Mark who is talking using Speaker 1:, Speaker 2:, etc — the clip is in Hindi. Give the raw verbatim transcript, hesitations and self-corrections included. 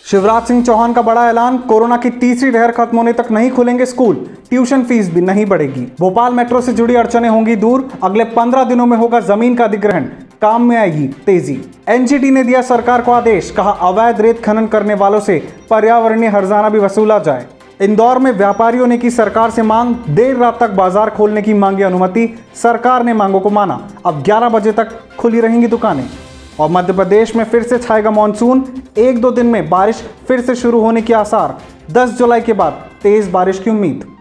Speaker 1: शिवराज सिंह चौहान का बड़ा ऐलान, कोरोना की तीसरी लहर खत्म होने तक नहीं खुलेंगे स्कूल, ट्यूशन फीस भी नहीं बढ़ेगी। भोपाल मेट्रो से जुड़ी अड़चनें होंगी दूर, अगले पंद्रह दिनों में होगा जमीन का अधिग्रहण, काम में आएगी तेजी। एनजीटी ने दिया सरकार को आदेश, कहा अवैध रेत खनन करने वालों से पर्यावरणीय हर्जाना भी वसूला जाए। इंदौर में व्यापारियों ने की सरकार से मांग, देर रात तक बाजार खोलने की मांगी अनुमति, सरकार ने मांगों को माना, अब ग्यारह बजे तक खुली रहेंगी दुकानें। और मध्य प्रदेश में फिर से छाएगा मानसून, एक दो दिन में बारिश फिर से शुरू होने के आसार, दस जुलाई के बाद तेज बारिश की उम्मीद।